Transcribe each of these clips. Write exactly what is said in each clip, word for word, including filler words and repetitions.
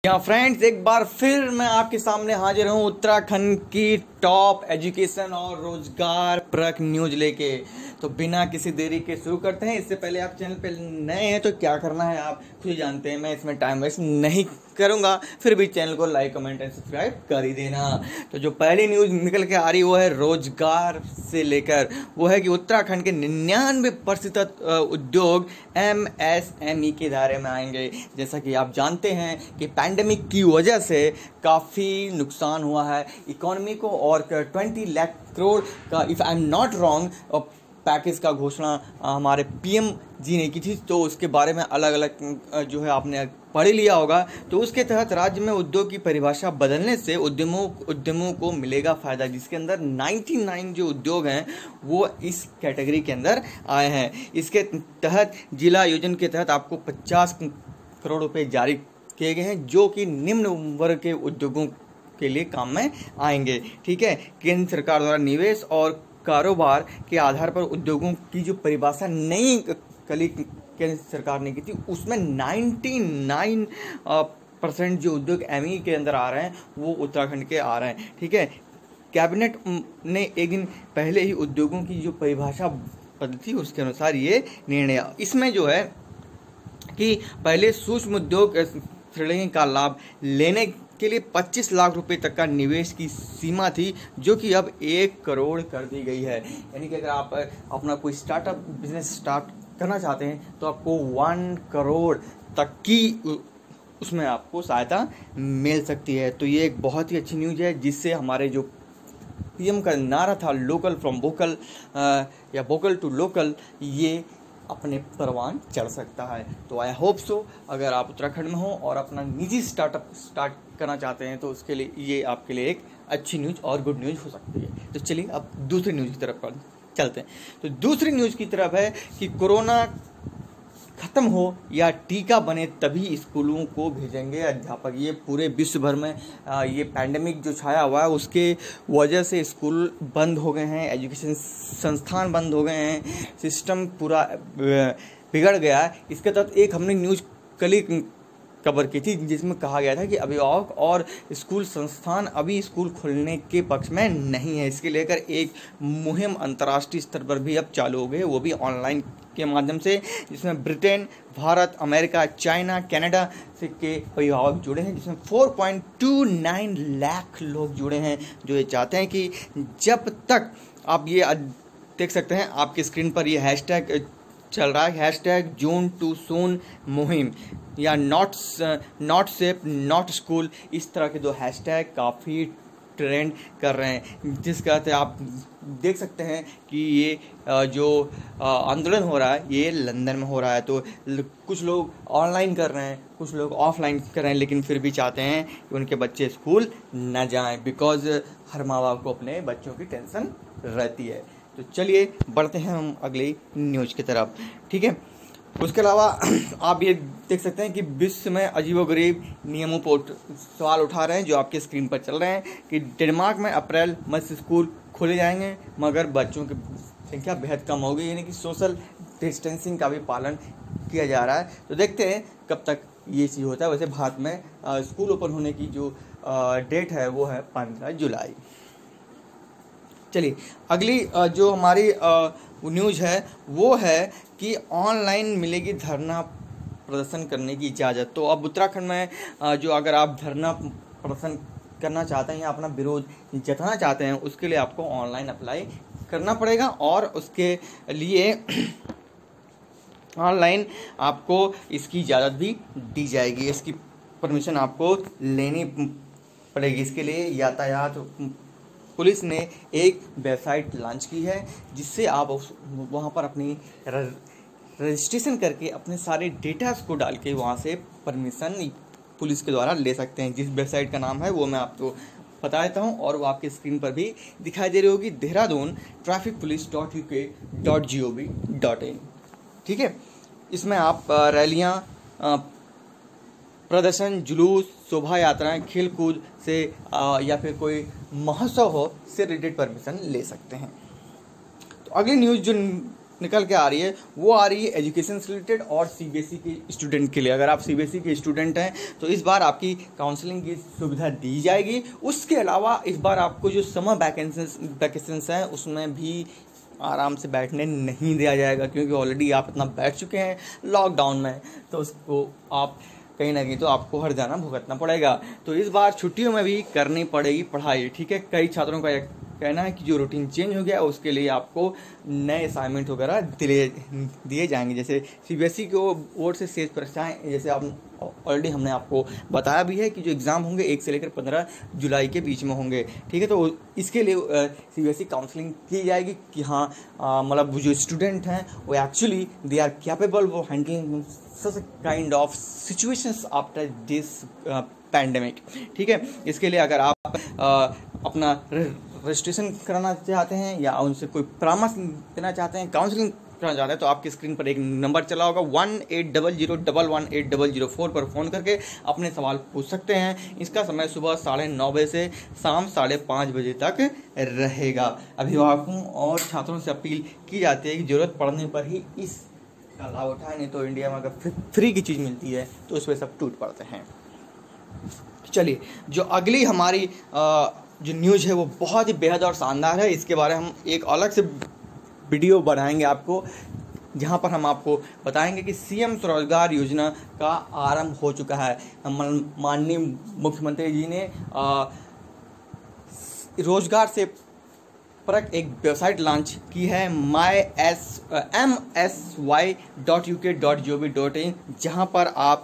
यहाँ फ्रेंड्स एक बार फिर मैं आपके सामने हाजिर हूँ उत्तराखंड की टॉप एजुकेशन और रोजगार परक न्यूज लेके। तो बिना किसी देरी के शुरू करते हैं। इससे पहले आप चैनल पे नए हैं तो क्या करना है आप खुद जानते हैं, मैं इसमें टाइम वेस्ट नहीं करूंगा, फिर भी चैनल को लाइक कमेंट एंड सब्सक्राइब कर ही देना। तो जो पहली न्यूज निकल के आ रही वो है रोजगार से लेकर, वो है कि उत्तराखंड के निन्यानवे प्रतिशत उद्योग एम एस एम ई के दायरे में आएंगे। जैसा कि आप जानते हैं कि पैंडेमिक की वजह से काफ़ी नुकसान हुआ है इकोनॉमी को, और ट्वेंटी लाख करोड़ का if I am not wrong package का घोषणा हमारे पीएम जी ने की थी। तो उसके बारे में अलग अलग जो है आपने पढ़ लिया होगा। तो उसके तहत राज्य में उद्योग की परिभाषा बदलने से उद्यमों उद्यमों को मिलेगा फ़ायदा, जिसके अंदर निन्यानवे जो उद्योग हैं वो इस कैटेगरी के अंदर आए हैं। इसके तहत जिला योजना के तहत आपको पचास करोड़ रुपए जारी किए गए हैं, जो कि निम्न वर्ग के उद्योगों के लिए काम में आएंगे। ठीक है, केंद्र सरकार द्वारा निवेश और कारोबार के आधार पर उद्योगों की जो परिभाषा नई कली केंद्र सरकार ने की थी, उसमें निन्यानवे परसेंट जो उद्योग एमई के अंदर आ रहे हैं वो उत्तराखंड के आ रहे हैं। ठीक है, कैबिनेट ने एक दिन पहले ही उद्योगों की जो परिभाषा बदली थी उसके अनुसार ये निर्णय। इसमें जो है कि पहले सूक्ष्म उद्योग श्रेणी का लाभ लेने के लिए पच्चीस लाख रुपए तक का निवेश की सीमा थी, जो कि अब एक करोड़ कर दी गई है। यानी कि अगर आप अपना कोई स्टार्टअप बिजनेस स्टार्ट करना चाहते हैं तो आपको वन करोड़ तक की उसमें आपको सहायता मिल सकती है। तो ये एक बहुत ही अच्छी न्यूज़ है, जिससे हमारे जो पीएम का नारा था लोकल फ्रॉम वोकल या वोकल टू लोकल, ये अपने परवान चढ़ सकता है। तो आई होप सो अगर आप उत्तराखंड में हो और अपना निजी स्टार्टअप स्टार्ट करना चाहते हैं तो उसके लिए ये आपके लिए एक अच्छी न्यूज़ और गुड न्यूज़ हो सकती है। तो चलिए अब दूसरी न्यूज़ की तरफ चलते हैं। तो दूसरी न्यूज़ की तरफ है कि कोरोना खत्म हो या टीका बने तभी स्कूलों को भेजेंगे अध्यापक। ये पूरे विश्व भर में ये पैंडेमिक जो छाया हुआ है उसके वजह से स्कूल बंद हो गए हैं, एजुकेशन संस्थान बंद हो गए हैं, सिस्टम पूरा बिगड़ गया है। इसके तहत एक हमने न्यूज़ कल ही कवर की थी जिसमें कहा गया था कि अभिभावक और स्कूल संस्थान अभी स्कूल खोलने के पक्ष में नहीं है। इसके लेकर एक मुहिम अंतर्राष्ट्रीय स्तर पर भी अब चालू हो गई है, वो भी ऑनलाइन के माध्यम से, जिसमें Britain, Bharat, America, China, Canada से के अभिभावक जुड़े हैं, जिसमें चार पॉइंट दो नौ लाख लोग जुड़े हैं, जो ये चाहते हैं कि जब तक आप ये देख सकते हैं आपकी स्क्रीन पर ये हैशटैग चल रहा है, हैशटैग जून टू सून मुहिम या not not safe not school, इस तरह के दो हैशटैग काफ़ी ट्रेंड कर रहे हैं। जिसका अर्थ आप देख सकते हैं कि ये जो आंदोलन हो रहा है ये लंदन में हो रहा है। तो कुछ लोग ऑनलाइन कर रहे हैं, कुछ लोग ऑफलाइन कर रहे हैं, लेकिन फिर भी चाहते हैं कि उनके बच्चे स्कूल न जाएं, बिकॉज हर माँ बाप को अपने बच्चों की टेंशन रहती है। तो चलिए बढ़ते हैं हम अगली न्यूज़ की तरफ। ठीक है, उसके अलावा आप ये देख सकते हैं कि विश्व में अजीबोगरीब नियमों पर सवाल उठा रहे हैं, जो आपके स्क्रीन पर चल रहे हैं कि डेनमार्क में अप्रैल मई से स्कूल खोले जाएंगे, मगर बच्चों की संख्या बेहद कम होगी, यानी कि सोशल डिस्टेंसिंग का भी पालन किया जा रहा है। तो देखते हैं कब तक ये चीज़ होता है। वैसे भारत में स्कूल ओपन होने की जो डेट है वो है पंद्रह जुलाई। चलिए अगली जो हमारी न्यूज़ है वो है कि ऑनलाइन मिलेगी धरना प्रदर्शन करने की इजाज़त। तो अब उत्तराखंड में जो अगर आप धरना प्रदर्शन करना चाहते हैं या अपना विरोध जताना चाहते हैं, उसके लिए आपको ऑनलाइन अप्लाई करना पड़ेगा, और उसके लिए ऑनलाइन आपको इसकी इजाज़त भी दी जाएगी, इसकी परमिशन आपको लेनी पड़ेगी। इसके लिए यातायात पुलिस ने एक वेबसाइट लॉन्च की है, जिससे आप वहाँ पर अपनी रजिस्ट्रेशन करके अपने सारे डेटास को डाल के वहाँ से परमिशन पुलिस के द्वारा ले सकते हैं। जिस वेबसाइट का नाम है वो मैं आपको बता देता हूँ, और वो आपके स्क्रीन पर भी दिखाई दे रही होगी, Dehradun traffic police dot U K dot G O V dot in. ठीक है, इसमें आप रैलियाँ, प्रदर्शन, जुलूस, शोभा यात्राएं, खेल कूद से आ, या फिर कोई महोत्सव हो से रिलेटेड परमिशन ले सकते हैं। तो अगली न्यूज़ जो निकल के आ रही है वो आ रही है एजुकेशन से रिलेटेड और सीबीएसई के स्टूडेंट के लिए। अगर आप सीबीएसई के स्टूडेंट हैं तो इस बार आपकी काउंसलिंग की सुविधा दी जाएगी। उसके अलावा इस बार आपको जो समर वैकेंसीज वैकेशंस हैं उसमें भी आराम से बैठने नहीं दिया जाएगा, क्योंकि ऑलरेडी आप इतना बैठ चुके हैं लॉकडाउन में, तो उसको आप कहीं ना कहीं तो आपको हर जाना भुगतना पड़ेगा। तो इस बार छुट्टियों में भी करनी पड़ेगी पढ़ाई, ठीक है। कई छात्रों का कहना है कि जो रूटीन चेंज हो गया उसके लिए आपको नए असाइनमेंट वगैरह दिए दिए जाएंगे। जैसे सीबीएसई की ओर से शेष परीक्षाएँ, जैसे आप ऑलरेडी हमने आपको बताया भी है कि जो एग्ज़ाम होंगे एक से लेकर पंद्रह जुलाई के बीच में होंगे, ठीक है। तो इसके लिए सीबीएसई काउंसलिंग की जाएगी कि हाँ मतलब जो स्टूडेंट हैं वो एक्चुअली दे आर कैपेबल वो handling such kind of situations after this pandemic, ठीक है। इसके लिए अगर आप आ, अपना रजिस्ट्रेशन कराना चाहते हैं या उनसे कोई परामर्श देना चाहते हैं, काउंसलिंग करना चाहते हैं, तो आपकी स्क्रीन पर एक नंबर चला होगा one eight double zero double one eight double zero four पर फ़ोन करके अपने सवाल पूछ सकते हैं। इसका समय सुबह साढ़े नौ बजे से शाम साढ़े पाँच बजे तक रहेगा। अभिभावकों और छात्रों से अपील की जाती है कि ज़रूरत पड़ने पर ही इस का लाभ उठाएं, नहीं तो इंडिया में अगर फ्री की चीज़ मिलती है तो उस पर सब टूट पड़ते हैं। चलिए, जो अगली हमारी आ, जो न्यूज़ है वो बहुत ही बेहद और शानदार है। इसके बारे में हम एक अलग से वीडियो बनाएंगे आपको, जहां पर हम आपको बताएंगे कि सीएम स्वरोजगार योजना का आरंभ हो चुका है। माननीय मुख्यमंत्री जी ने आ, रोजगार से परक एक वेबसाइट लॉन्च की है, my S M S Y dot U K dot G O V dot in, जहाँ पर आप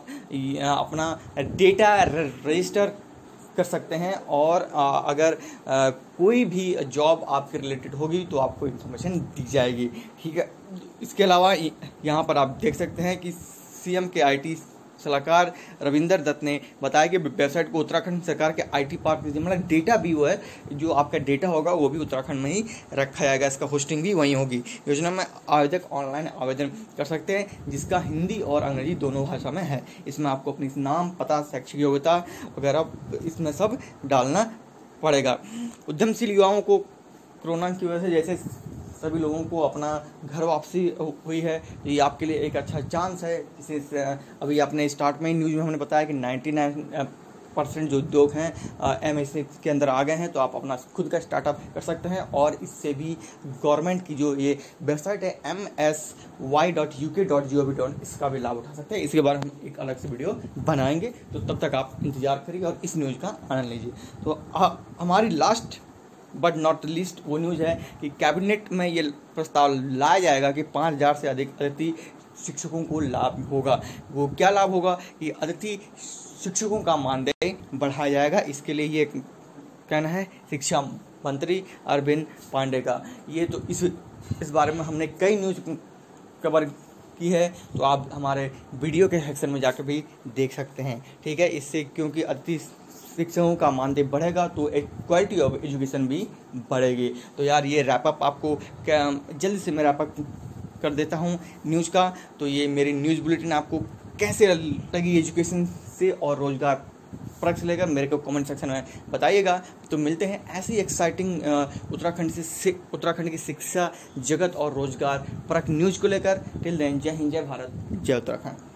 अपना डेटा रजिस्टर कर सकते हैं और आ, अगर आ, कोई भी जॉब आपके रिलेटेड होगी तो आपको इन्फॉर्मेशन दी जाएगी, ठीक है। इसके अलावा यहाँ पर आप देख सकते हैं कि सीएम के आईटी सलाहकार रविंदर दत्त ने बताया कि वेबसाइट को उत्तराखंड सरकार के आईटी पार्क में, मतलब डेटा भी वो है, जो आपका डेटा होगा वो भी उत्तराखंड में ही रखा जाएगा, इसका होस्टिंग भी वहीं होगी। योजना में आवेदक ऑनलाइन आवेदन कर सकते हैं, जिसका हिंदी और अंग्रेजी दोनों भाषा में है। इसमें आपको अपनी नाम, पता, शैक्षिक योग्यता वगैरह इसमें सब डालना पड़ेगा। उद्यमशील युवाओं को कोरोना की वजह से जैसे सभी लोगों को अपना घर वापसी हुई है, ये आपके लिए एक अच्छा चांस है। इसे अभी आपने स्टार्ट में ही न्यूज़ में हमने बताया कि निन्यानवे परसेंट जो उद्योग हैं एम एस के अंदर आ गए हैं, तो आप अपना खुद का स्टार्टअप कर सकते हैं और इससे भी गवर्नमेंट की जो ये वेबसाइट है M S Y dot U K dot G O V dot इसका भी लाभ उठा सकते हैं। इसके बारे में हम एक अलग से वीडियो बनाएंगे, तो तब तक आप इंतजार करिए और इस न्यूज़ का आनंद लीजिए। तो आ, हमारी लास्ट बट नॉट लिस्ट वो न्यूज़ है कि कैबिनेट में ये प्रस्ताव लाया जाएगा कि पाँच हज़ार से अधिक अतिथि शिक्षकों को लाभ होगा। वो क्या लाभ होगा कि अतिथि शिक्षकों का मानदेय बढ़ाया जाएगा। इसके लिए ये कहना है शिक्षा मंत्री अरविंद पांडे का। ये तो इस इस बारे में हमने कई न्यूज़ कवर की है, तो आप हमारे वीडियो के सेक्शन में जाकर भी देख सकते हैं, ठीक है। इससे क्योंकि अतिथि शिक्षकों का मानदेय बढ़ेगा तो एक क्वालिटी ऑफ एजुकेशन भी बढ़ेगी। तो यार ये रैपअप आपको क्या जल्दी से मैं रैपअप कर देता हूँ न्यूज़ का। तो ये मेरी न्यूज़ बुलेटिन आपको कैसे लगी एजुकेशन से और रोजगार परक से लेकर मेरे को कमेंट सेक्शन में बताइएगा। तो मिलते हैं ऐसी एक्साइटिंग उत्तराखंड से उत्तराखंड की शिक्षा जगत और रोजगार परक न्यूज़ को लेकर। टिल देन, जय हिंद, जय भारत, जय उत्तराखंड।